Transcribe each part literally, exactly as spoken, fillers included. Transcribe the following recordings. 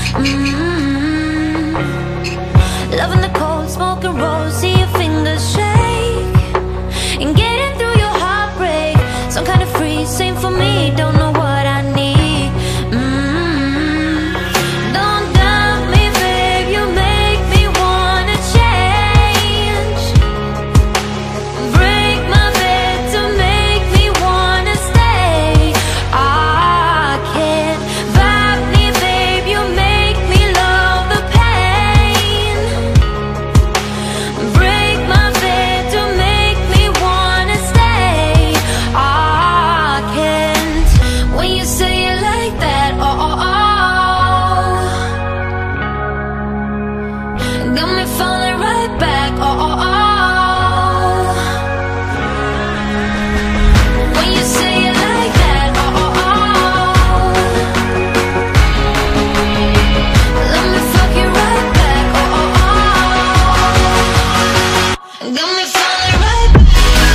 mm-hmm. Loving the cold, smoking rolls, see your fingers shake, and getting through your heartbreak. Some kind of free, same for me, don't know what I need. mm-hmm. Don't doubt me, babe, you make me wanna change. Break my bed to make me wanna stay. I can't vibe me, babe, you make me love the pain. Break my bed to make me wanna stay. I can't. When you say it like that, oh, oh, oh, got me falling right back, oh, oh, oh. When you say it like that, oh, oh, oh, let me fuck you right back, oh, oh, oh. Got me falling right back.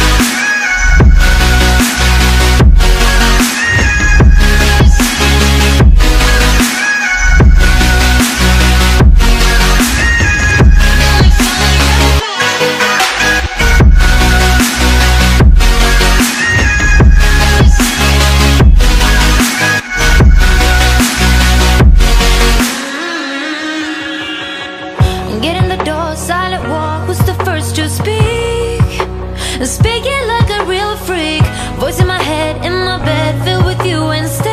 Get in the door, silent walk, who's the first to speak? Speaking like a real freak, voice in my head, in my bed, filled with you and stay.